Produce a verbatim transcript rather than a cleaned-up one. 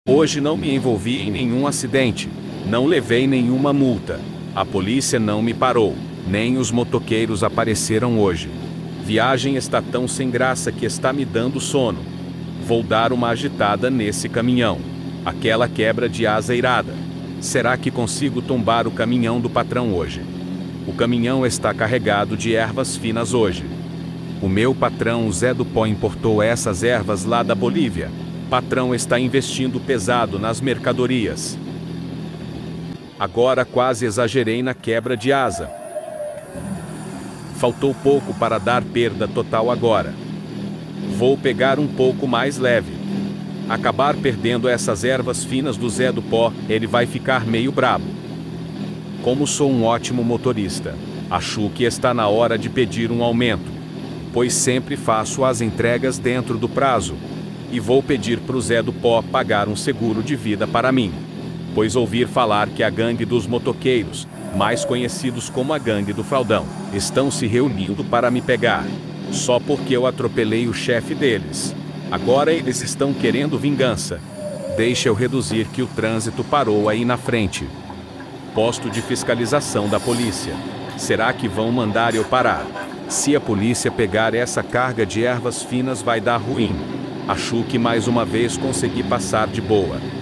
Hoje não me envolvi em nenhum acidente, não levei nenhuma multa. A polícia não me parou, nem os motoqueiros apareceram hoje. Viagem está tão sem graça que está me dando sono. Vou dar uma agitada nesse caminhão. Aquela quebra de asa irada. Será que consigo tombar o caminhão do patrão hoje? O caminhão está carregado de ervas finas hoje. O meu patrão, o Zé do Pó, importou essas ervas lá da Bolívia. Patrão está investindo pesado nas mercadorias. Agora quase exagerei na quebra de asa. Faltou pouco para dar perda total agora. Vou pegar um pouco mais leve. Acabar perdendo essas ervas finas do Zé do Pó, ele vai ficar meio brabo. Como sou um ótimo motorista, acho que está na hora de pedir um aumento, pois sempre faço as entregas dentro do prazo. E vou pedir pro Zé do Pó pagar um seguro de vida para mim, pois ouvir falar que a gangue dos motoqueiros, mais conhecidos como a gangue do Fraldão, estão se reunindo para me pegar, só porque eu atropelei o chefe deles. Agora eles estão querendo vingança. Deixa eu reduzir que o trânsito parou aí na frente. Posto de fiscalização da polícia. Será que vão mandar eu parar? Se a polícia pegar essa carga de ervas finas vai dar ruim. Acho que mais uma vez consegui passar de boa.